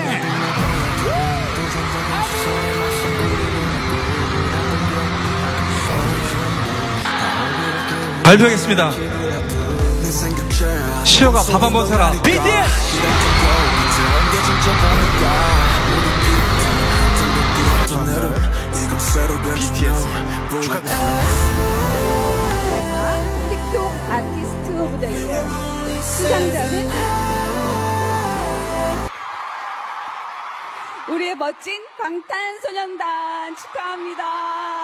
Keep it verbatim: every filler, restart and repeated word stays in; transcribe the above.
발표하겠습니다. 시호가 밥 한번 사라. 비티에스! 비티에스 축하드립니다. 틱톡 아티스트 오브 더 이어 수상자는 우리의 멋진 방탄소년단 축하합니다.